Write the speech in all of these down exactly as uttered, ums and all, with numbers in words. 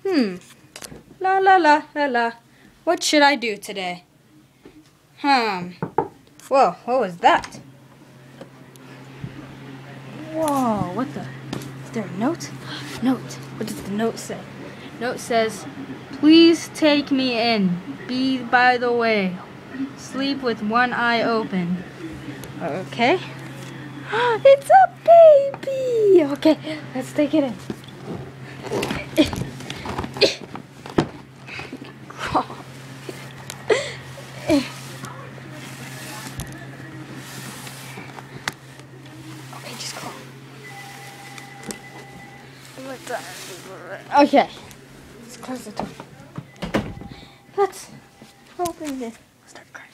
Hmm. La la la la la. What should I do today? Hmm. Whoa, what was that? Whoa, what the? Is there a note? Note. What does the note say? Note says, please take me in. Be by the way. Sleep with one eye open. Okay. It's a baby! Okay, let's take it in. Okay, just crawl. Okay. Let's close the door. Let's open this. Start crying.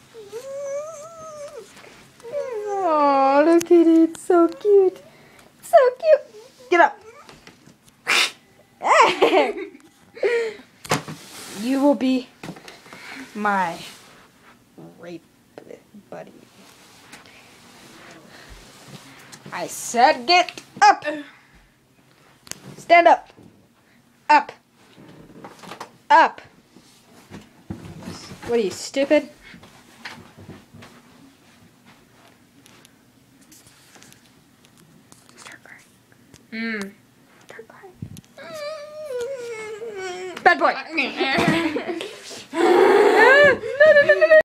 Oh, look at it. So cute. So cute. Get up. You will be my rape buddy. I said get up. Stand up. Up. Up. What are you, stupid? Start crying. Hmm. Start crying. Bad boy.